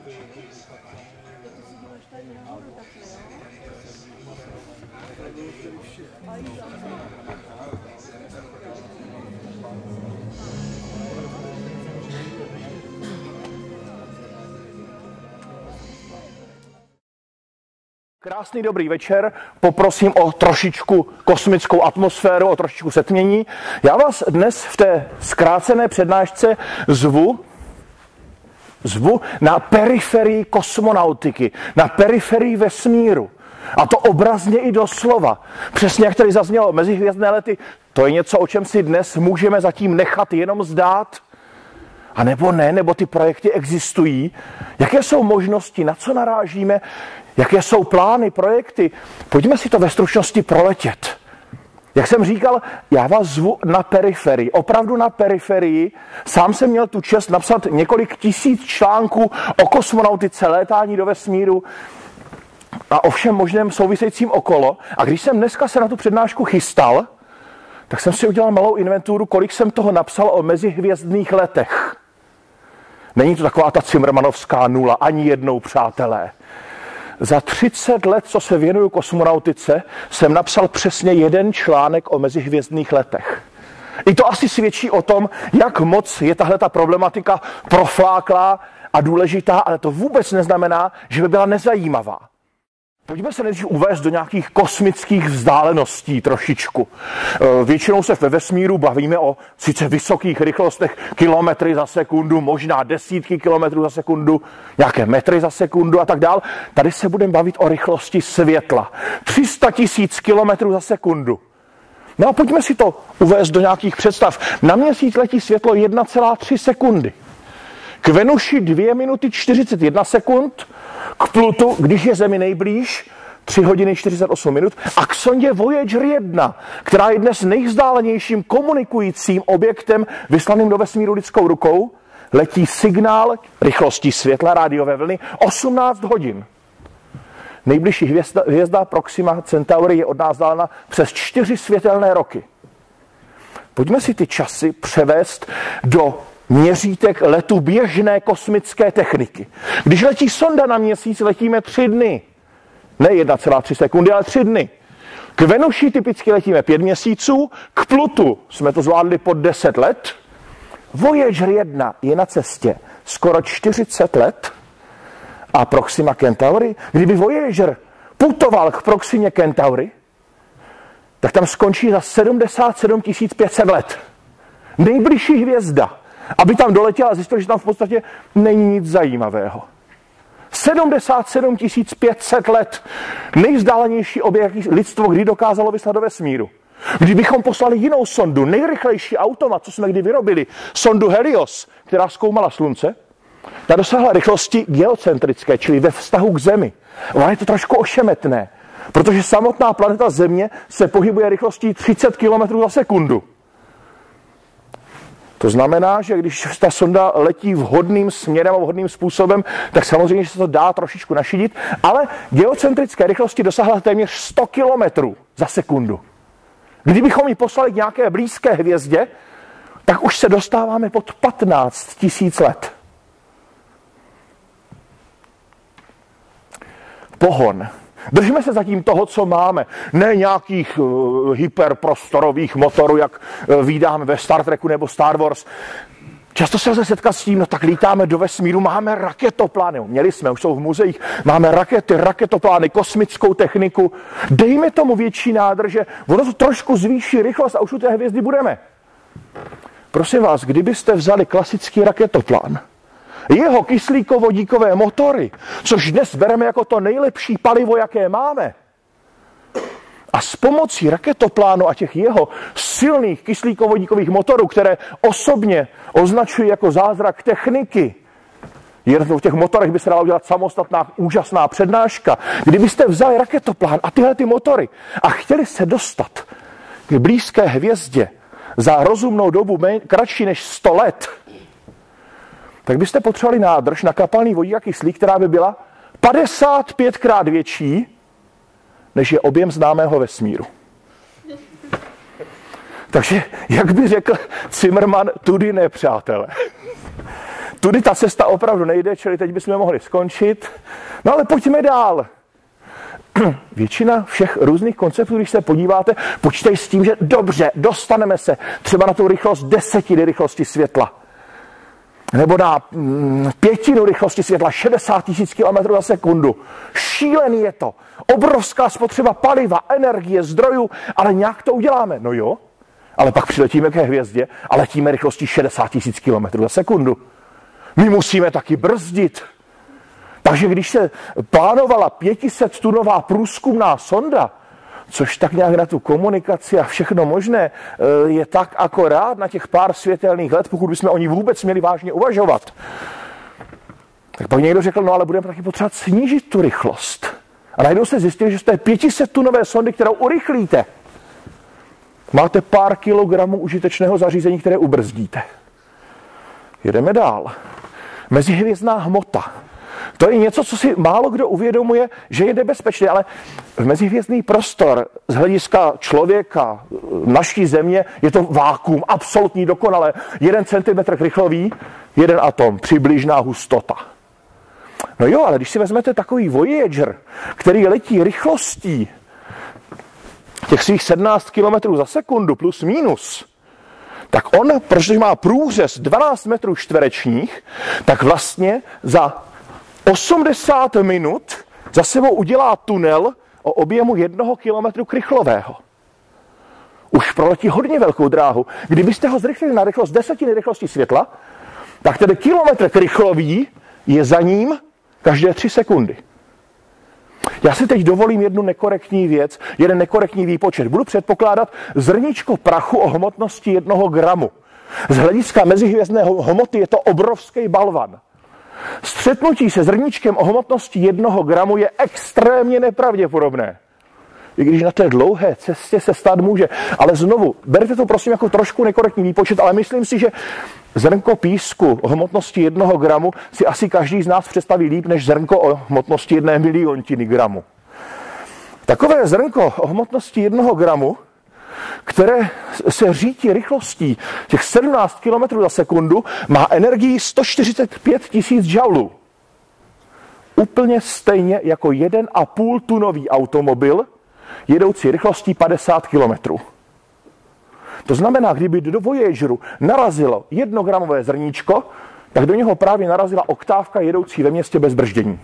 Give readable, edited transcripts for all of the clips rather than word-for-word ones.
Krásný dobrý večer, poprosím o trošičku kosmickou atmosféru, o trošičku setmění. Já vás dnes v té zkrácené přednášce zvu na periferii kosmonautiky, na periferii vesmíru. A to obrazně i doslova. Přesně jak tady zaznělo, mezihvězdné lety, to je něco, o čem si dnes můžeme zatím nechat jenom zdát. A nebo ne, nebo ty projekty existují. Jaké jsou možnosti, na co narážíme, jaké jsou plány, projekty. Pojďme si to ve stručnosti proletět. Jak jsem říkal, já vás zvu na periferii, opravdu na periferii. Sám jsem měl tu čest napsat několik tisíc článků o kosmonautice, létání do vesmíru a o všem možném souvisejícím okolo. A když jsem dneska se na tu přednášku chystal, tak jsem si udělal malou inventuru, kolik jsem toho napsal o mezihvězdných letech. Není to taková ta cimrmanovská nula, ani jednou, přátelé. Za 30 let, co se věnuju kosmonautice, jsem napsal přesně jeden článek o mezihvězdných letech. I to asi svědčí o tom, jak moc je tahleta problematika profláklá a důležitá, ale to vůbec neznamená, že by byla nezajímavá. Pojďme se nejdřív uvést do nějakých kosmických vzdáleností trošičku. Většinou se ve vesmíru bavíme o sice vysokých rychlostech, kilometry za sekundu, možná desítky kilometrů za sekundu, nějaké metry za sekundu a tak dál. Tady se budeme bavit o rychlosti světla. 300 000 kilometrů za sekundu. No a pojďme si to uvést do nějakých představ. Na Měsíc letí světlo 1,3 sekundy. K Venuši 2 minuty 41 sekund, k Plutu, když je Zemi nejblíž, 3 hodiny 48 minut a k sondě Voyager 1, která je dnes nejvzdálenějším komunikujícím objektem vyslaným do vesmíru lidskou rukou, letí signál rychlostí světla rádiové vlny 18 hodin. Nejbližší hvězda Proxima Centauri je od nás vzdálena přes 4 světelné roky. Pojďme si ty časy převést do měřítek letu běžné kosmické techniky. Když letí sonda na Měsíc, letíme 3 dny. Ne 1,3 sekundy, ale 3 dny. K Venuši typicky letíme 5 měsíců, k Plutu jsme to zvládli pod 10 let. Voyager 1 je na cestě skoro 40 let a Proxima Centauri, kdyby Voyager putoval k Proximě Centauri, tak tam skončí za 77 500 let. Nejbližší hvězda. Aby tam doletěl a zjistil, že tam v podstatě není nic zajímavého. 77 500 let. Nejvzdálenější objekt, jaký lidstvo kdy dokázalo vyslat do vesmíru. Kdybychom poslali jinou sondu, nejrychlejší automat, co jsme kdy vyrobili, sondu Helios, která zkoumala Slunce, ta dosáhla rychlosti geocentrické, čili ve vztahu k Zemi. Ono je to trošku ošemetné, protože samotná planeta Země se pohybuje rychlostí 30 km za sekundu. To znamená, že když ta sonda letí vhodným směrem a vhodným způsobem, tak samozřejmě, že se to dá trošičku našidit, ale geocentrické rychlosti dosáhla téměř 100 km za sekundu. Kdybychom ji poslali k nějaké blízké hvězdě, tak už se dostáváme pod 15 000 let. Pohon. Držme se zatím toho, co máme. Ne nějakých hyperprostorových motorů, jak vídáme ve Star Treku nebo Star Wars. Často se lze setkat s tím, no tak lítáme do vesmíru, máme raketoplány. Měli jsme, už jsou v muzeích, máme rakety, raketoplány, kosmickou techniku. Dejme tomu větší nádrže, ono to trošku zvýší rychlost a už u té hvězdy budeme. Prosím vás, kdybyste vzali klasický raketoplán, jeho kyslíkovodíkové motory, což dnes bereme jako to nejlepší palivo, jaké máme, a s pomocí raketoplánu a těch jeho silných kyslíkovodíkových motorů, které osobně označují jako zázrak techniky, v těch motorech by se dala udělat samostatná úžasná přednáška. Kdybyste vzali raketoplán a tyhle ty motory a chtěli se dostat k blízké hvězdě za rozumnou dobu kratší než 100 let, tak byste potřebovali nádrž na kapalný vodík a kyslík, která by byla 55krát větší, než je objem známého vesmíru. Takže, jak by řekl Zimmermann, tudy ne, přátelé. Tudy ta cesta opravdu nejde, čili teď bychom mohli skončit. No ale pojďme dál. Většina všech různých konceptů, když se podíváte, počítají s tím, že dobře, dostaneme se třeba na tu rychlost 10 rychlosti světla. Nebo na 1/5 rychlosti světla, 60 000 km za sekundu. Šílený je to. Obrovská spotřeba paliva, energie, zdrojů, ale nějak to uděláme. No jo, ale pak přiletíme ke hvězdě a letíme rychlostí 60 000 km za sekundu. My musíme taky brzdit. Takže když se plánovala 500tunová průzkumná sonda, což tak nějak na tu komunikaci a všechno možné je tak akorát na těch pár světelných let, pokud bychom o ní vůbec měli vážně uvažovat. Tak pak někdo řekl, no ale budeme taky potřebovat snížit tu rychlost. A najednou se zjistili, že z té 500tunové sondy, kterou urychlíte, máte pár kilogramů užitečného zařízení, které ubrzdíte. Jedeme dál. Mezihvězdná hmota. To je něco, co si málo kdo uvědomuje, že je nebezpečné, ale mezihvězdný prostor z hlediska člověka, naší země, je to vákuum, absolutní dokonalé. 1 centimetr krychlový, 1 atom, přibližná hustota. No jo, ale když si vezmete takový Voyager, který letí rychlostí těch svých 17 km za sekundu plus minus, tak on, protože má průřez 12 metrů čtverečních, tak vlastně za 80 minut za sebou udělá tunel o objemu 1 kilometru krychlového. Už proletí hodně velkou dráhu. Kdybyste ho zrychlili na rychlost 10 rychlosti světla, tak tedy kilometr krychlový je za ním každé 3 sekundy. Já si teď dovolím jednu nekorektní věc, jeden nekorektní výpočet. Budu předpokládat zrníčko prachu o hmotnosti 1 gramu. Z hlediska mezihvězdné hmoty je to obrovský balvan. Střetnutí se zrníčkem o hmotnosti 1 gramu je extrémně nepravděpodobné. I když na té dlouhé cestě se stát může. Ale znovu, berte to prosím jako trošku nekorektní výpočet, ale myslím si, že zrnko písku o hmotnosti 1 gramu si asi každý z nás představí líp, než zrnko o hmotnosti 1 miliontiny gramu. Takové zrnko o hmotnosti 1 gramu, které se řítí rychlostí těch 17 km za sekundu, má energii 145 000 joulů. Úplně stejně jako 1,5 tunový automobil, jedoucí rychlostí 50 km. To znamená, kdyby do Voyageru narazilo 1gramové zrníčko, tak do něho právě narazila oktávka jedoucí ve městě bez brždění.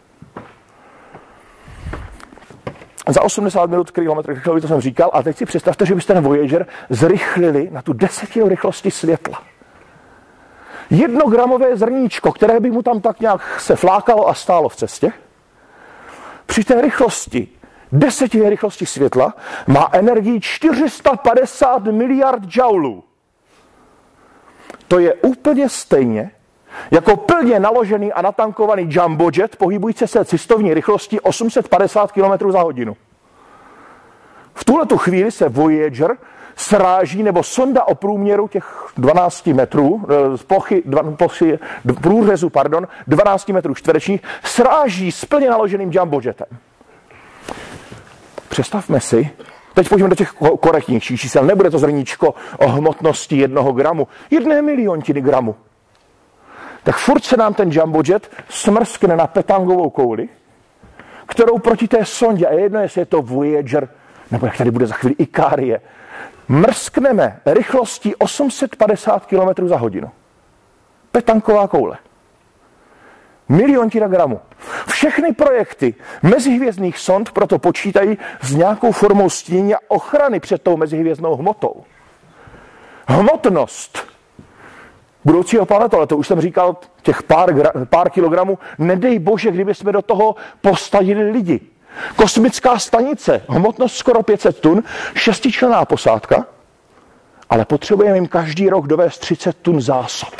Za 80 minut kilometr rychlosti, to jsem říkal, a teď si představte, že byste ten Voyager zrychlili na tu 10 rychlosti světla. 1gramové zrníčko, které by mu tam tak nějak se flákalo a stálo v cestě, při té rychlosti 10 rychlosti světla má energii 450 miliard joulů. To je úplně stejně jako plně naložený a natankovaný jumbojet, pohybující se cestovní rychlostí 850 km za hodinu. V tuhletu chvíli se Voyager sráží, nebo sonda o průměru těch 12 metrů, z plochy průřezu, 12 metrů čtverečních, sráží s plně naloženým jumbojetem. Představme si, teď pojďme do těch korektnějších čísel, nebude to zrníčko o hmotnosti 1 gramu, 1 miliontiny gramu. Tak furt se nám ten jumbojet smrskne na petangovou kouli, kterou proti té sondě, a jedno jestli je to Voyager, nebo jak tady bude za chvíli Icarie, mrskneme rychlostí 850 km za hodinu. Petanková koule. Miliontina gramu. Všechny projekty mezihvězdných sond proto počítají s nějakou formou stínění a ochrany před tou mezihvězdnou hmotou. Hmotnost budoucího planetoletu, to už jsem říkal, těch pár kilogramů, nedej bože, kdyby jsme do toho postavili lidi. Kosmická stanice, hmotnost skoro 500 tun, 6členná posádka, ale potřebujeme jim každý rok dovést 30 tun zásob.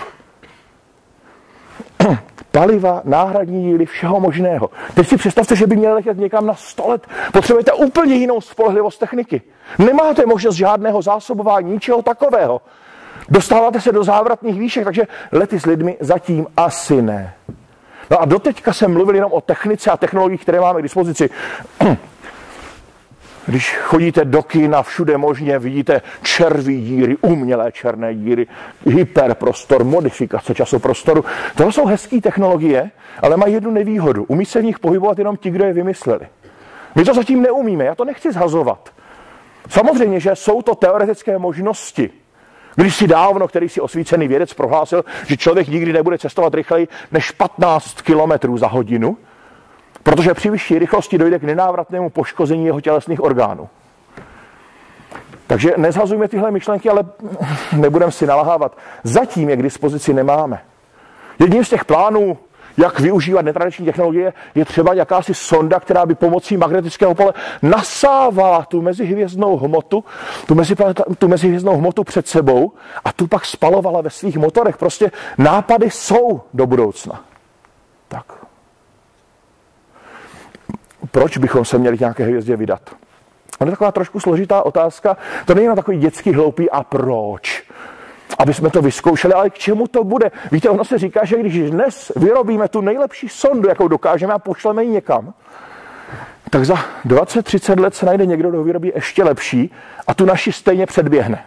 Paliva, náhradní díly, všeho možného. Teď si představte, že by měli letět někam na 100 let. Potřebujete úplně jinou spolehlivost techniky. Nemáte možnost žádného zásobování, ničeho takového. Dostáváte se do závratných výšek, takže lety s lidmi zatím asi ne. No a doteďka jsem mluvil jenom o technice a technologiích, které máme k dispozici. Když chodíte do kina, všude možně vidíte červí díry, umělé černé díry, hyperprostor, modifikace časoprostoru. To jsou hezké technologie, ale mají jednu nevýhodu. Umí se v nich pohybovat jenom ti, kdo je vymysleli. My to zatím neumíme, já to nechci zhazovat. Samozřejmě, že jsou to teoretické možnosti. Když si dávno, který si osvícený vědec prohlásil, že člověk nikdy nebude cestovat rychleji než 15 km za hodinu, protože při vyšší rychlosti dojde k nenávratnému poškození jeho tělesných orgánů. Takže nezhazujme tyhle myšlenky, ale nebudeme si nalahávat. Zatím je k dispozici nemáme. Jedním z těch plánů, jak využívat netradiční technologie, je třeba jakási sonda, která by pomocí magnetického pole nasávala tu mezihvězdnou hmotu, tu mezihvězdnou hmotu před sebou a tu pak spalovala ve svých motorech. Prostě nápady jsou do budoucna. Tak. Proč bychom se měli k nějaké hvězdě vydat? To je taková trošku složitá otázka. To není na takový dětský hloupý a proč? Aby jsme to vyzkoušeli, ale k čemu to bude? Víte, ono se říká, že když dnes vyrobíme tu nejlepší sondu, jakou dokážeme a pošleme ji někam, tak za 20-30 let se najde někdo, kdo vyrobí ještě lepší a tu naši stejně předběhne.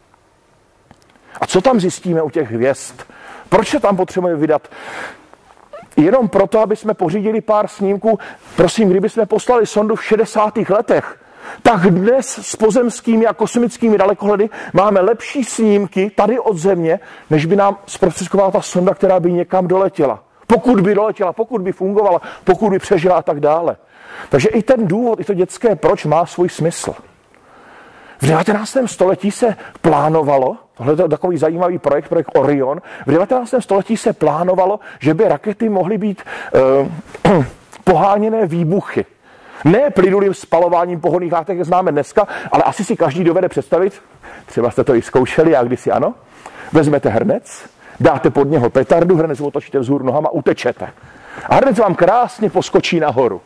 A co tam zjistíme u těch hvězd? Proč se tam potřebujeme vydat? Jenom proto, aby jsme pořídili pár snímků. Prosím, kdyby jsme poslali sondu v 60. letech, tak dnes s pozemskými a kosmickými dalekohledy máme lepší snímky tady od Země, než by nám zprostředkovala ta sonda, která by někam doletěla. Pokud by doletěla, pokud by fungovala, pokud by přežila a tak dále. Takže i ten důvod, i to dětské proč má svůj smysl. V 19. století se plánovalo, tohle je takový zajímavý projekt Orion, v 19. století se plánovalo, že by rakety mohly být poháněné výbuchy. Ne plynulým spalováním pohonných látek, jak známe dneska, ale asi si každý dovede představit, třeba jste to i zkoušeli, já kdysi ano, vezmete hrnec, dáte pod něho petardu, hrnec otočíte vzhůru nohama, utečete. A hrnec vám krásně poskočí nahoru.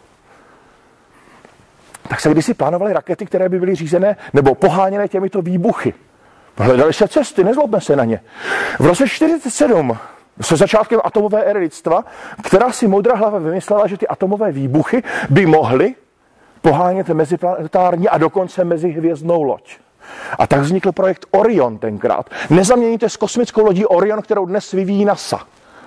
Tak se kdysi plánovaly rakety, které by byly řízené nebo poháněné těmito výbuchy. Hledaly se cesty, nezlobme se na ně. V roce 1947 se začátkem atomové éry lidstva, která si moudrá hlava vymyslela, že ty atomové výbuchy by mohly pohánět meziplanetární a dokonce mezihvězdnou loď. A tak vznikl projekt Orion tenkrát. Nezaměníte s kosmickou lodí Orion, kterou dnes vyvíjí NASA.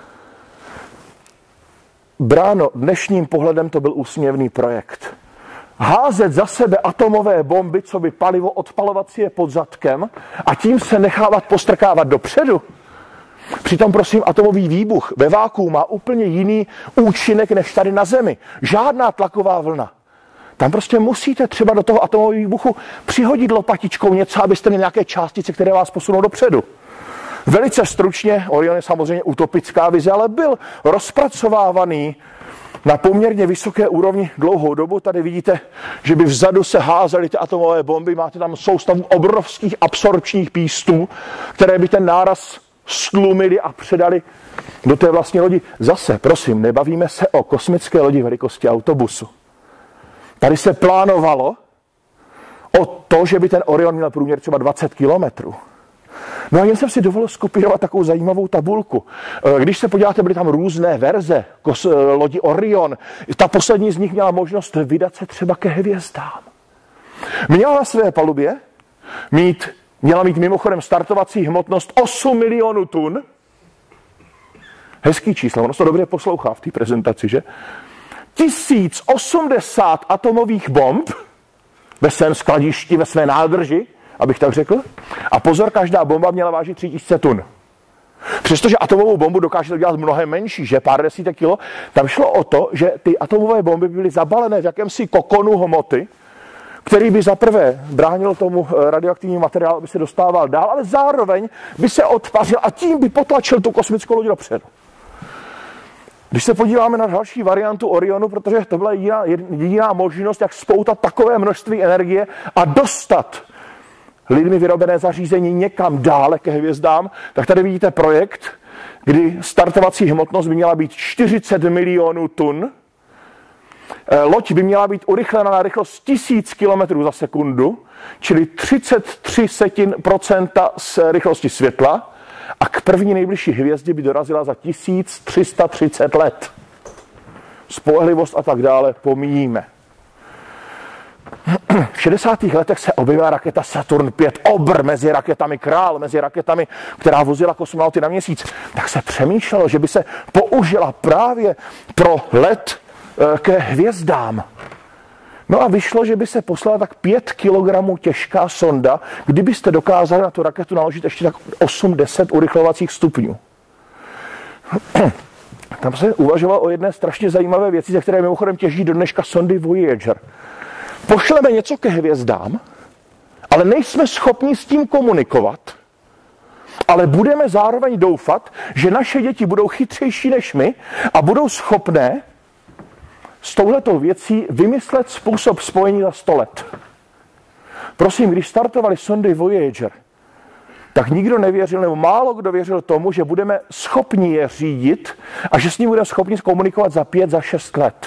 Bráno dnešním pohledem to byl úsměvný projekt. Házet za sebe atomové bomby, co by palivo odpalovací je pod zadkem a tím se nechávat postrkávat dopředu. Přitom, prosím, atomový výbuch ve vákuu má úplně jiný účinek než tady na Zemi. Žádná tlaková vlna. Tam prostě musíte třeba do toho atomového výbuchu přihodit lopatičkou něco, abyste měli nějaké částice, které vás posunou dopředu. Velice stručně, Orion je samozřejmě utopická vize, ale byl rozpracovávaný na poměrně vysoké úrovni dlouhou dobu. Tady vidíte, že by vzadu se házely ty atomové bomby. Máte tam soustavu obrovských absorpčních pístů, které by ten náraz stlumili a předali do té vlastní lodi. Zase, prosím, nebavíme se o kosmické lodi velikosti autobusu. Tady se plánovalo o to, že by ten Orion měl průměr třeba 20 kilometrů. No a jen jsem si dovolil skopírovat takovou zajímavou tabulku. Když se podíváte, byly tam různé verze lodi Orion. Ta poslední z nich měla možnost vydat se třeba ke hvězdám. Měla na své palubě měla mít mimochodem startovací hmotnost 8 milionů tun. Hezký číslo, ono to dobře poslouchá v té prezentaci, že? 1080 atomových bomb ve svém skladišti, ve své nádrži, abych tak řekl. A pozor, každá bomba měla vážit 3000 tun. Přestože atomovou bombu dokážete dělat mnohem menší, že pár desítek kilo, tam šlo o to, že ty atomové bomby byly zabalené v jakémsi kokonu hmoty, který by zaprvé bránil tomu radioaktivnímu materiálu, aby se dostával dál, ale zároveň by se odpařil a tím by potlačil tu kosmickou loď dopředu. Když se podíváme na další variantu Orionu, protože to byla jediná možnost, jak spoutat takové množství energie a dostat lidmi vyrobené zařízení někam dále ke hvězdám, tak tady vidíte projekt, kdy startovací hmotnost by měla být 40 milionů tun. Loď by měla být urychlena na rychlost 1000 km za sekundu, čili 33% z rychlosti světla, a k první nejbližší hvězdě by dorazila za 1330 let. Spolehlivost a tak dále pomíjíme. v 60. letech se objevila raketa Saturn V, obr mezi raketami, král mezi raketami, která vozila kosmonauty na měsíc. Tak se přemýšlelo, že by se použila právě pro let ke hvězdám. No a vyšlo, že by se poslala tak 5 kilogramů těžká sonda, kdybyste dokázali na tu raketu naložit ještě tak 8-10 urychlovacích stupňů. Tam se uvažovalo o jedné strašně zajímavé věci, ze které mimochodem těží do dneška sondy Voyager. Pošleme něco ke hvězdám, ale nejsme schopni s tím komunikovat, ale budeme zároveň doufat, že naše děti budou chytřejší než my a budou schopné s touhletou věcí vymyslet způsob spojení za 100 let. Prosím, když startovali sondy Voyager, tak nikdo nevěřil, nebo málo kdo věřil tomu, že budeme schopni je řídit a že s ním budeme schopni komunikovat za 5, za 6 let.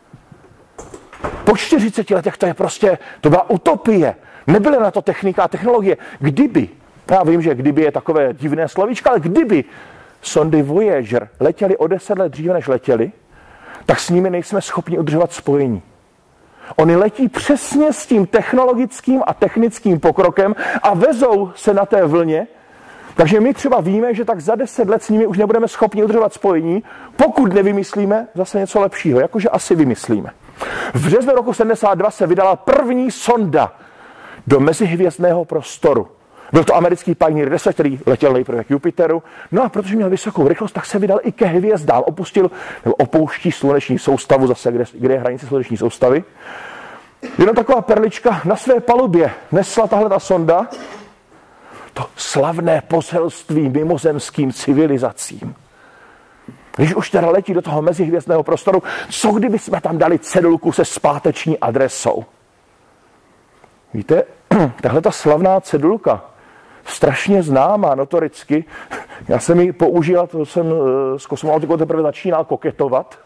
Po 40 letech to byla utopie. Nebyly na to technika a technologie. Kdyby, já vím, že kdyby je takové divné slovíčko, ale kdyby sondy Voyager letěly o 10 let dříve, než letěly, tak s nimi nejsme schopni udržovat spojení. Oni letí přesně s tím technologickým a technickým pokrokem a vezou se na té vlně, takže my třeba víme, že tak za 10 let s nimi už nebudeme schopni udržovat spojení, pokud nevymyslíme zase něco lepšího, jakože asi vymyslíme. V březnu roku 72 se vydala první sonda do mezihvězdného prostoru. Byl to americký Pioneer 10, který letěl nejprve k Jupiteru. No a protože měl vysokou rychlost, tak se vydal i ke hvězdám. Opouští sluneční soustavu, zase kde je hranice sluneční soustavy. Jenom taková perlička, na své palubě nesla tahle ta sonda to slavné poselství mimozemským civilizacím. Když už teda letí do toho mezihvězdného prostoru, co kdyby jsme tam dali cedulku se zpáteční adresou? Víte, tahle ta slavná cedulka, strašně známá notoricky, já jsem ji použil, to jsem s kosmonautikou teprve začínal koketovat.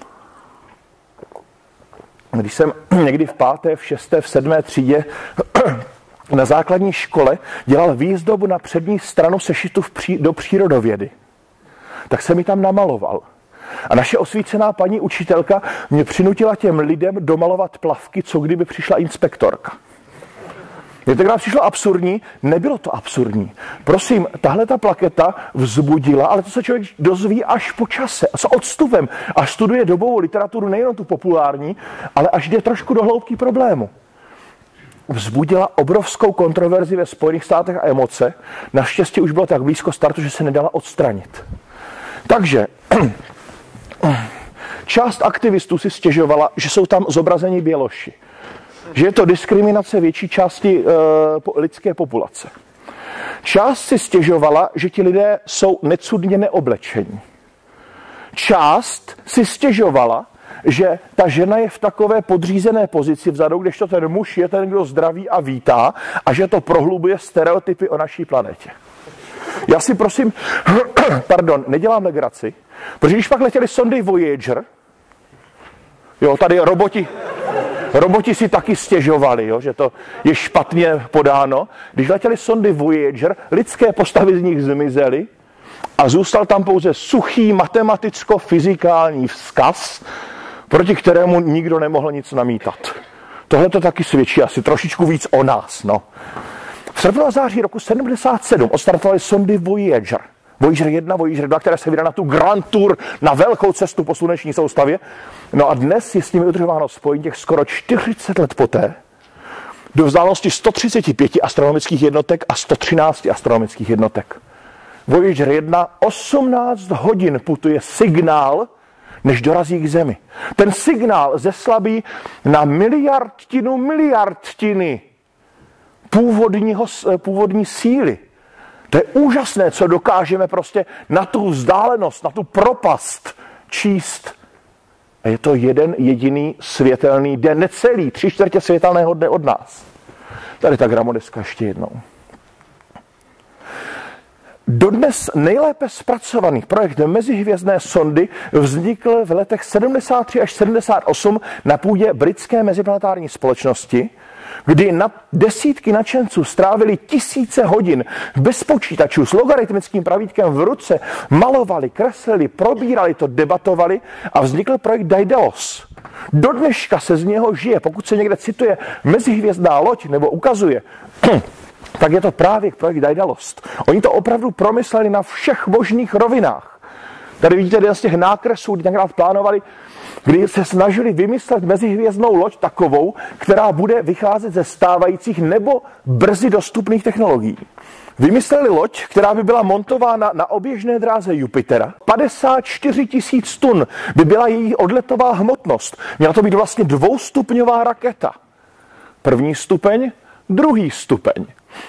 Když jsem někdy v 5., v 6., v 7. třídě na základní škole dělal výzdobu na přední stranu sešitu do přírodovědy, tak jsem ji tam namaloval. A naše osvícená paní učitelka mě přinutila těm lidem domalovat plavky, co kdyby přišla inspektorka. Mně tenkrát přišlo absurdní, nebylo to absurdní. Prosím, tahle ta plaketa vzbudila, ale to se člověk dozví až po čase, s odstupem, až studuje dobovou literaturu, nejen tu populární, ale až jde trošku do hloubky problému. Vzbudila obrovskou kontroverzi ve Spojených státech a emoce. Naštěstí už bylo tak blízko startu, že se nedala odstranit. Takže část aktivistů si stěžovala, že jsou tam zobrazeni běloši. Že je to diskriminace větší části lidské populace. Část si stěžovala, že ti lidé jsou necudně neoblečení. Část si stěžovala, že ta žena je v takové podřízené pozici vzadu, kdežto ten muž je ten, kdo zdraví a vítá, a že to prohlubuje stereotypy o naší planetě. Já si prosím, nedělám legraci, protože když pak letěli sondy Voyager, jo, tady roboti si taky stěžovali, jo, že to je špatně podáno. Když letěli sondy Voyager, lidské postavy z nich zmizely a zůstal tam pouze suchý matematicko-fyzikální vzkaz, proti kterému nikdo nemohl nic namítat. Tohle to taky svědčí asi trošičku víc o nás. No. V srpnu a září roku 77 odstartovaly sondy Voyager. Voyager 1, Voyager 2, které se vydá na tu Grand Tour, na velkou cestu po sluneční soustavě. No a dnes je s nimi udržováno spojení těch skoro 40 let poté do vzdálenosti 135 astronomických jednotek a 113 astronomických jednotek. Voyager 1 18 hodin putuje signál, než dorazí k Zemi. Ten signál zeslabí na miliardtiny původní síly. To je úžasné, co dokážeme prostě na tu vzdálenost, na tu propast číst. A je to jeden jediný světelný den, necelý, 3/4 světelného dne od nás. Tady ta gramodeska ještě jednou. Dodnes nejlépe zpracovaný projekt mezihvězdné sondy vznikl v letech 73 až 78 na půdě britské meziplanetární společnosti, kdy desítky nadšenců strávili tisíce hodin bez počítačů s logaritmickým pravítkem v ruce, malovali, kreslili, probírali to, debatovali a vznikl projekt Daedalus. Do dneška se z něho žije. Pokud se někde cituje mezihvězdná loď nebo ukazuje, tak je to právě projekt Daedalost. Oni to opravdu promysleli na všech možných rovinách. Tady vidíte jeden z těch nákresů, kdy tenkrát plánovali, kdy se snažili vymyslet mezihvězdnou loď takovou, která bude vycházet ze stávajících nebo brzy dostupných technologií. Vymysleli loď, která by byla montována na oběžné dráze Jupitera. 54 000 tun by byla její odletová hmotnost. Měla to být vlastně dvoustupňová raketa. První stupeň, druhý stupeň.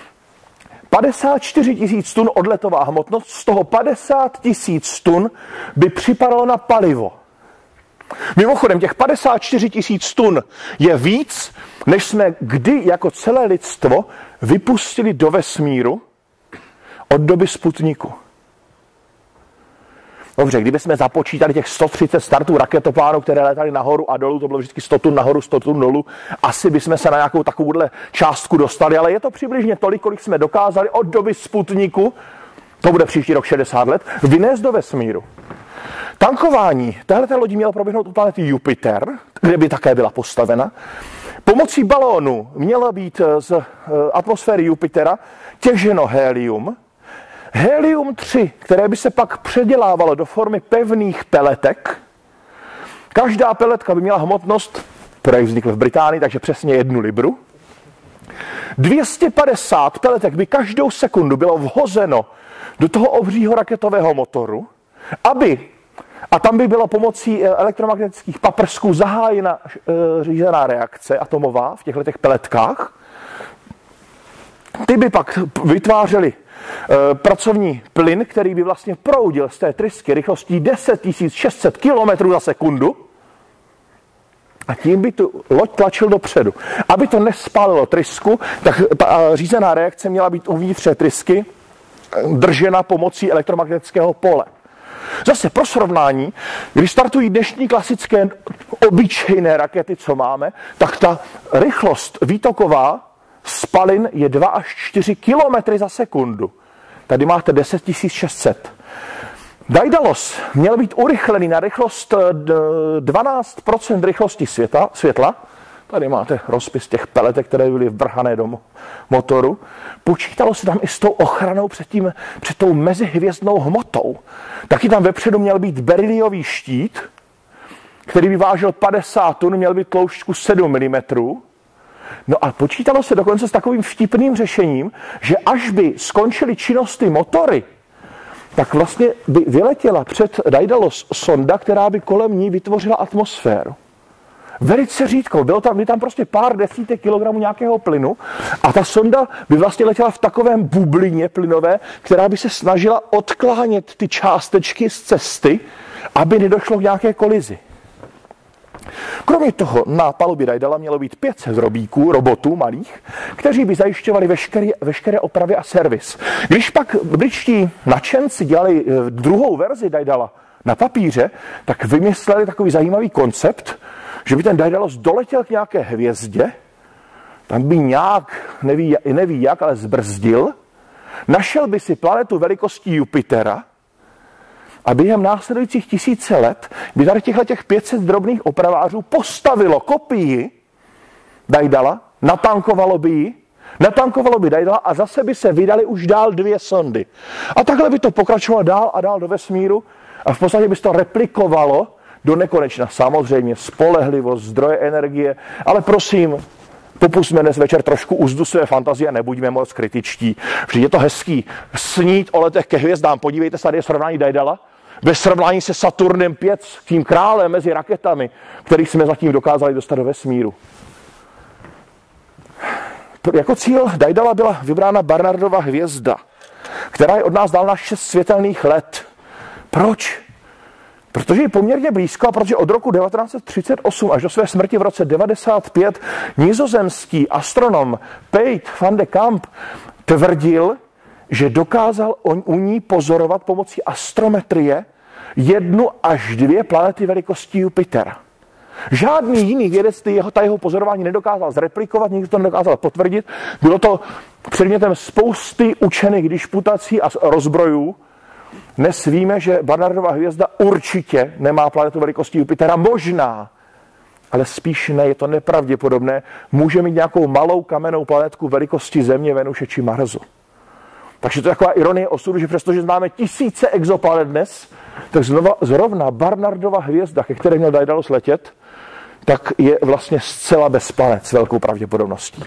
54 000 tun odletová hmotnost, z toho 50 000 tun by připadalo na palivo. Mimochodem, těch 54 000 tun je víc, než jsme kdy jako celé lidstvo vypustili do vesmíru od doby Sputniku. Dobře, kdybychom započítali těch 130 startů raketoplánů, které létaly nahoru a dolů, to bylo vždycky 100 tun nahoru, 100 tun dolů, asi bychom se na nějakou takovouhle částku dostali, ale je to přibližně tolik, kolik jsme dokázali od doby Sputniku, to bude příští rok 60 let, vynést do vesmíru. Tankování téhleté lodi mělo proběhnout u planety Jupiter, kde by také byla postavena. Pomocí balónu mělo být z atmosféry Jupitera těženo helium. Helium-3, které by se pak předělávalo do formy pevných peletek. Každá peletka by měla hmotnost, projekt vznikl v Británii, takže přesně 1 libru. 250 peletek by každou sekundu bylo vhozeno do toho obřího raketového motoru, a tam by byla pomocí elektromagnetických paprsků zahájena řízená reakce atomová v těchto peletkách. Ty by pak vytvářely pracovní plyn, který by vlastně proudil z té trysky rychlostí 10 600 km za sekundu a tím by tu loď tlačil dopředu. Aby to nespálilo trysku, tak ta řízená reakce měla být uvnitř trysky držena pomocí elektromagnetického pole. Zase pro srovnání, když startují dnešní klasické obyčejné rakety, co máme, tak ta rychlost výtoková spalin je 2 až 4 km za sekundu. Tady máte 10 600. Daedalus měl být urychlený na rychlost 12% rychlosti světla. Tady máte rozpis těch peletek, které byly vvrhané do motoru. Počítalo se tam i s tou ochranou před tou mezihvězdnou hmotou. Taky tam vepředu měl být beryliový štít, který by vážil 50 tun, měl být tloušťku 7 mm. No a počítalo se dokonce s takovým vtipným řešením, že až by skončily činnosti motory, tak vlastně by vyletěla před Daedalus sonda, která by kolem ní vytvořila atmosféru. Velice řídko, by tam prostě pár desítek kilogramů nějakého plynu a ta sonda by vlastně letěla v takovém bublině plynové, která by se snažila odklánět ty částečky z cesty, aby nedošlo k nějaké kolizi. Kromě toho na palubě Daedala mělo být 500 robotů malých, kteří by zajišťovali veškeré opravy a servis. Když pak britští nadšenci dělali druhou verzi Daedala na papíře, tak vymysleli takový zajímavý koncept, že by ten Daedalus doletěl k nějaké hvězdě, tam by nějak, neví jak, ale zbrzdil, našel by si planetu velikostí Jupitera a během následujících 1000 let by tady těch 500 drobných opravářů postavilo kopii Daedala, natankovalo by Daedala a zase by se vydali už dál 2 sondy. A takhle by to pokračovalo dál a dál do vesmíru a v podstatě by se to replikovalo do nekonečna. Samozřejmě spolehlivost, zdroje energie, ale prosím, popusťme dnes večer trošku úzdu své fantazie a nebuďme moc kritičtí. Vždyť je to hezký snít o letech ke hvězdám. Podívejte se, tady je srovnání Daedala. Ve srovnání se Saturnem 5, tím králem mezi raketami, který jsme zatím dokázali dostat do vesmíru. Jako cíl Daedala byla vybrána Barnardova hvězda, která je od nás dálna 6 světelných let. Proč? Protože je poměrně blízko a protože od roku 1938 až do své smrti v roce 1995 nizozemský astronom Piet van de Kamp tvrdil, že dokázal u ní pozorovat pomocí astrometrie 1 až 2 planety velikosti Jupitera. Žádný jiný vědec jeho pozorování nedokázal zreplikovat, nikdo to nedokázal potvrdit. Bylo to předmětem spousty učených disputací a rozbrojů. Dnes víme, že Barnardova hvězda určitě nemá planetu velikosti Jupitera. Možná, ale spíš ne, je to nepravděpodobné. Může mít nějakou malou kamennou planetku velikosti Země, Venuše či Marsu. Takže to je taková ironie osudu, že přestože máme tisíce exoplanet dnes, tak zrovna Barnardova hvězda, ke které měl Daedalus letět, tak je vlastně zcela bez planet s velkou pravděpodobností.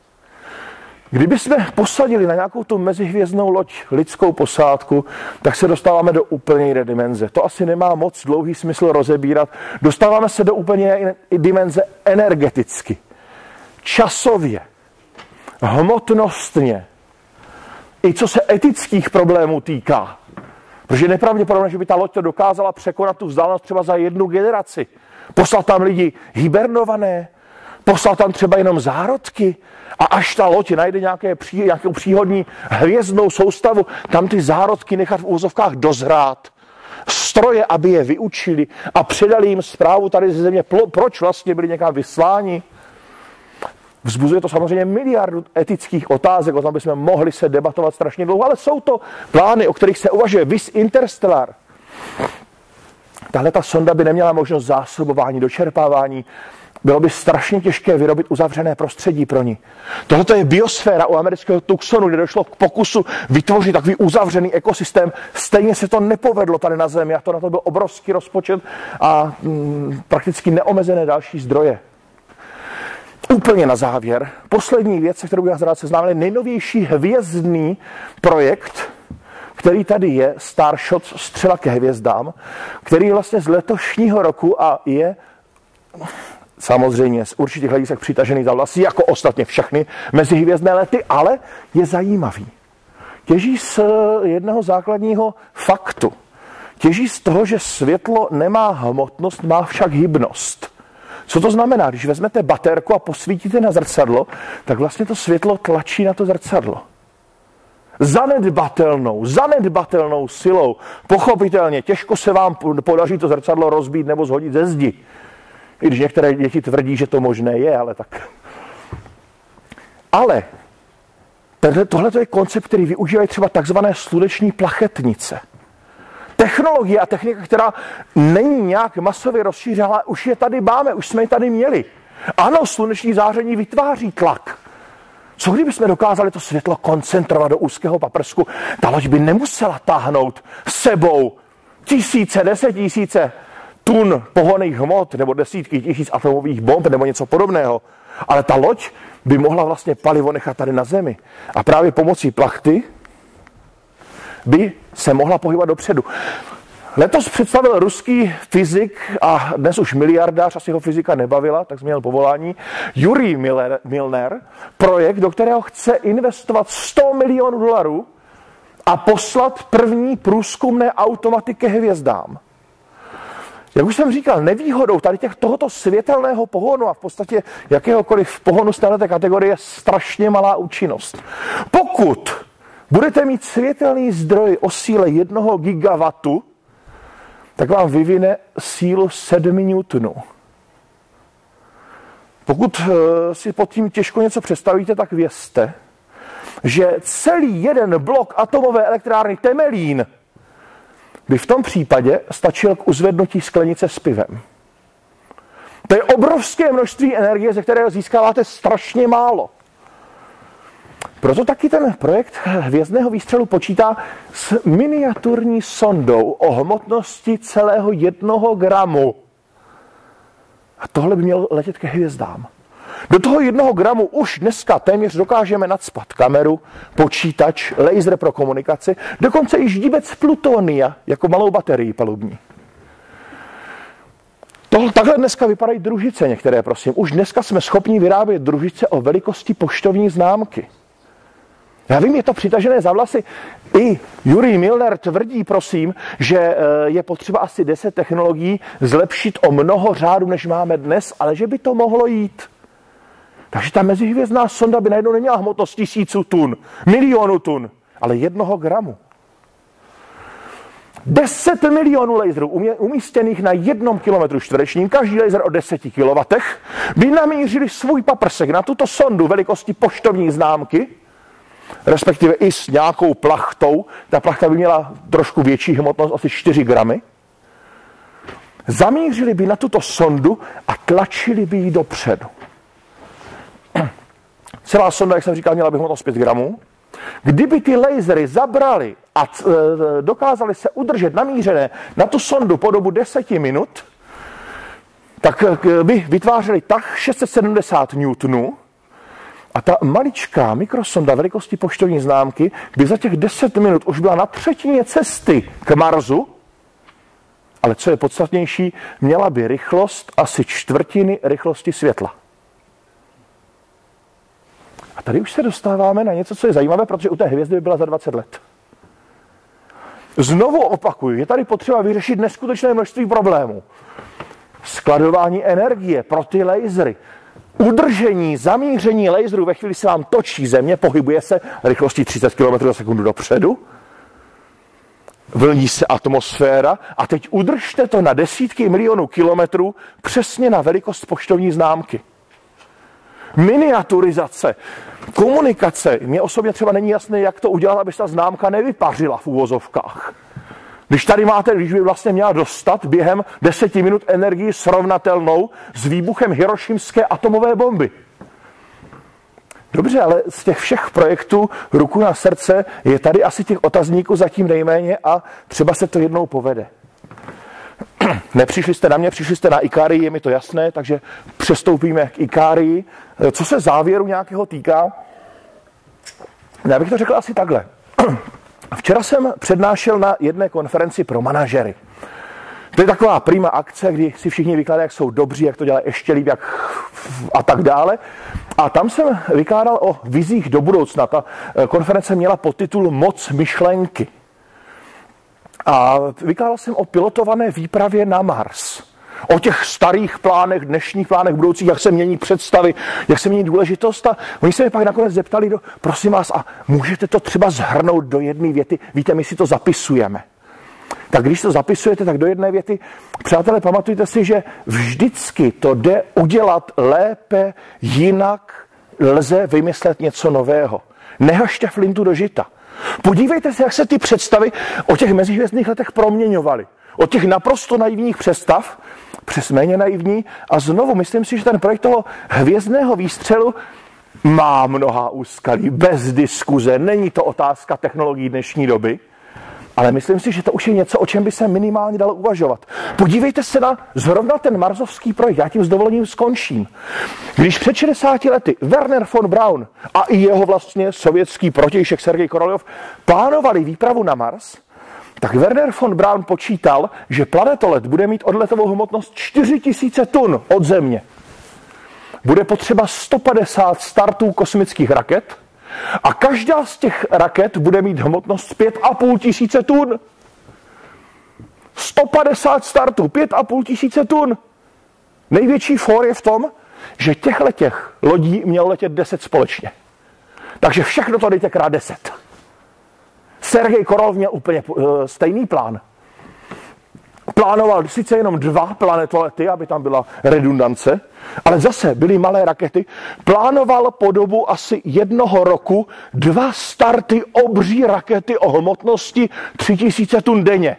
Kdyby jsme posadili na nějakou tu mezihvězdnou loď lidskou posádku, tak se dostáváme do úplně jiné dimenze. To asi nemá moc dlouhý smysl rozebírat. Dostáváme se do úplně jiné dimenze energeticky, časově, hmotnostně, i co se etických problémů týká. Protože je nepravděpodobné, že by ta loď to dokázala překonat tu vzdálenost třeba za 1 generaci. Poslat tam lidi hibernované, poslat tam třeba jenom zárodky a až ta loď najde nějakou příhodní hvězdnou soustavu, tam ty zárodky nechat v úvozovkách dozrát. Stroje, aby je vyučili a předali jim zprávu tady ze Země, proč vlastně byli někam vysláni. Vzbuzuje to samozřejmě miliardu etických otázek, o tom bychom mohli se debatovat strašně dlouho, ale jsou to plány, o kterých se uvažuje. Vis Interstellar. Tahle ta sonda by neměla možnost zásobování, dočerpávání. Bylo by strašně těžké vyrobit uzavřené prostředí pro ní. Tohle je biosféra u amerického Tucsonu, kde došlo k pokusu vytvořit takový uzavřený ekosystém. Stejně se to nepovedlo tady na Zemi a to na to byl obrovský rozpočet a prakticky neomezené další zdroje. Úplně na závěr, poslední věc, se kterou bych vás rád seznámil, nejnovější hvězdný projekt, který tady je, Starshot, střela ke hvězdám, který je vlastně z letošního roku a je samozřejmě z určitých hledisek přitažený za vlasy, jako ostatně všechny mezihvězdné lety, ale je zajímavý. Těží z jednoho základního faktu. Těží z toho, že světlo nemá hmotnost, má však hybnost. Co to znamená? Když vezmete baterku a posvítíte na zrcadlo, tak vlastně to světlo tlačí na to zrcadlo. Zanedbatelnou silou. Pochopitelně, těžko se vám podaří to zrcadlo rozbít nebo zhodit ze zdi. I když některé děti tvrdí, že to možné je, ale tak. Ale tohle je koncept, který využívají třeba takzvané sluneční plachetnice. Technologie a technika, která není nějak masově rozšířená, už je tady máme, už jsme je tady měli. Ano, sluneční záření vytváří tlak. Co kdyby jsme dokázali to světlo koncentrovat do úzkého paprsku? Ta loď by nemusela táhnout sebou desetitisíce tun pohonných hmot nebo desítky tisíc atomových bomb nebo něco podobného. Ale ta loď by mohla vlastně palivo nechat tady na Zemi. A právě pomocí plachty by se mohla pohybovat dopředu. Letos představil ruský fyzik a dnes už miliardář, asi ho fyzika nebavila, tak změnil povolání, Jurij Milner, projekt, do kterého chce investovat $100 milionů a poslat první průzkumné automaty ke hvězdám. Jak už jsem říkal, nevýhodou tady tohoto světelného pohonu a v podstatě jakéhokoliv pohonu z této kategorie je strašně malá účinnost. Pokud budete mít světelný zdroj o síle 1 gigawattu, tak vám vyvine sílu 7 newtonů. Pokud si pod tím těžko něco představíte, tak vězte, že celý jeden blok atomové elektrárny Temelín by v tom případě stačil k uzvednutí sklenice s pivem. To je obrovské množství energie, ze kterého získáváte strašně málo. Proto taky ten projekt hvězdného výstřelu počítá s miniaturní sondou o hmotnosti celého 1 gramu. A tohle by mělo letět ke hvězdám. Do toho 1 gramu už dneska téměř dokážeme nacpat kameru, počítač, laser pro komunikaci, dokonce i ždíbec plutonia jako malou baterii palubní. Takhle dneska vypadají družice některé, prosím. Už dneska jsme schopni vyrábět družice o velikosti poštovní známky. Já vím, je to přitažené za vlasy. I Jurij Milner tvrdí, prosím, že je potřeba asi 10 technologií zlepšit o mnoho řádů, než máme dnes, ale že by to mohlo jít. Takže ta mezihvězdná sonda by najednou neměla hmotnost 1000 tun, milionů tun, ale 1 gramu. 10 milionů laserů umístěných na 1 kilometru čtverečním, každý laser o 10 kW, by namířili svůj paprsek na tuto sondu velikosti poštovní známky, respektive i s nějakou plachtou. Ta plachta by měla trošku větší hmotnost, asi 4 gramy. Zamířili by na tuto sondu a tlačili by ji dopředu. Celá sonda, jak jsem říkal, měla by hmotnost 5 gramů. Kdyby ty lasery zabrali a dokázali se udržet namířené na tu sondu po dobu 10 minut, tak by vytvářeli tah 670 newtonů a ta maličká mikrosonda velikosti poštovní známky by za těch 10 minut už byla na třetině cesty k Marsu, ale co je podstatnější, měla by rychlost asi čtvrtiny rychlosti světla. A tady už se dostáváme na něco, co je zajímavé, protože u té hvězdy by byla za 20 let. Znovu opakuju, je tady potřeba vyřešit neskutečné množství problémů. Skladování energie pro ty lasery, udržení, zamíření laserů ve chvíli se vám točí Země, pohybuje se rychlostí 30 km za sekundu dopředu, vlní se atmosféra a teď udržte to na desítky milionů kilometrů přesně na velikost poštovní známky. Miniaturizace, komunikace. Mně osobně třeba není jasné, jak to udělat, aby se ta známka nevypařila v uvozovkách. Když by vlastně měla dostat během 10 minut energii srovnatelnou s výbuchem hirošimské atomové bomby. Dobře, ale z těch všech projektů ruku na srdce je tady asi těch otazníků zatím nejméně a třeba se to jednou povede. Nepřišli jste na mě, přišli jste na Ikarii, je mi to jasné, takže přestoupíme k Ikarii. Co se závěru nějakého týká, já bych to řekl asi takhle. Včera jsem přednášel na jedné konferenci pro manažery. To je taková prima akce, kdy si všichni vykládají, jak jsou dobří, jak to dělají ještě líp, jak a tak dále. A tam jsem vykládal o vizích do budoucna. Ta konference měla podtitul Moc myšlenky. A vykládal jsem o pilotované výpravě na Mars. O těch starých plánech, dnešních plánech budoucích, jak se mění představy, jak se mění důležitost. A oni se mě pak nakonec zeptali, prosím vás, a můžete to třeba shrnout do jedné věty? Víte, my si to zapisujeme. Tak když to zapisujete, tak do jedné věty, přátelé, pamatujte si, že vždycky to jde udělat lépe, jinak lze vymyslet něco nového. Nehažte flintu do žita. Podívejte se, jak se ty představy o těch mezihvězdných letech proměňovaly. Od těch naprosto naivních představ přes méně naivní a znovu myslím si, že ten projekt toho hvězdného výstřelu má mnoha úskalí, bez diskuze, není to otázka technologií dnešní doby, ale myslím si, že to už je něco, o čem by se minimálně dalo uvažovat. Podívejte se na zrovna ten marsovský projekt, já tím s dovolením skončím. Když před 60 lety Wernher von Braun a i jeho vlastně sovětský protějšek Sergej Koroljov plánovali výpravu na Mars, tak Wernher von Braun počítal, že planetolet bude mít odletovou hmotnost 4000 tun od Země. Bude potřeba 150 startů kosmických raket a každá z těch raket bude mít hmotnost 5500 tun. 150 startů, 5500 tun. Největší fór je v tom, že těchto lodí mělo letět 10 společně. Takže všechno to dejte krát 10. Sergej Koroljov měl úplně stejný plán. Plánoval sice jenom 2 planetolety, aby tam byla redundance, ale zase byly malé rakety. Plánoval po dobu asi 1 roku 2 starty obří rakety o hmotnosti 3000 tun denně.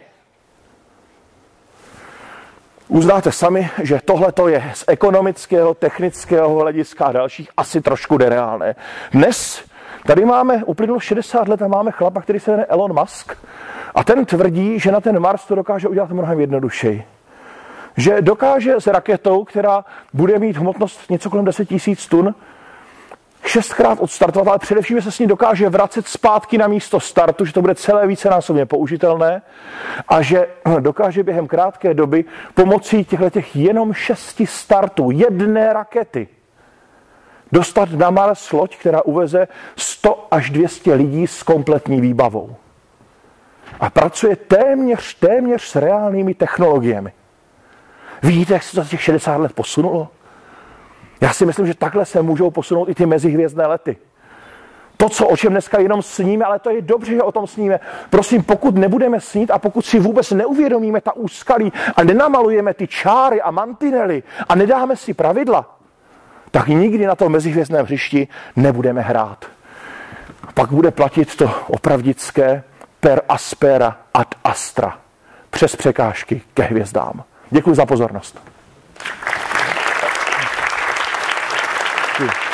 Uznáte sami, že tohle je z ekonomického, technického hlediska a dalších asi trošku nereálné. Dnes tady uplynulo 60 let a máme chlapa, který se jmenuje Elon Musk a ten tvrdí, že na ten Mars to dokáže udělat mnohem jednodušeji. Že dokáže s raketou, která bude mít hmotnost něco kolem 10 000 tun, 6krát odstartovat, ale především, že se s ní dokáže vracet zpátky na místo startu, že to bude celé vícenásobně použitelné a že dokáže během krátké doby pomocí těchto jenom 6 startů, 1 rakety, dostat na Mars loď, která uveze 100 až 200 lidí s kompletní výbavou. A pracuje téměř s reálnými technologiemi. Vidíte, jak se to za těch 60 let posunulo? Já si myslím, že takhle se můžou posunout i ty mezihvězdné lety. To, o čem dneska jenom sníme, ale to je dobře, že o tom sníme. Prosím, pokud nebudeme snít a pokud si vůbec neuvědomíme ta úskalí a nenamalujeme ty čáry a mantinely a nedáme si pravidla, tak nikdy na tom mezihvězdném hřišti nebudeme hrát. Pak bude platit to opravdické per aspera ad astra. Přes překážky ke hvězdám. Děkuji za pozornost. Děkuji.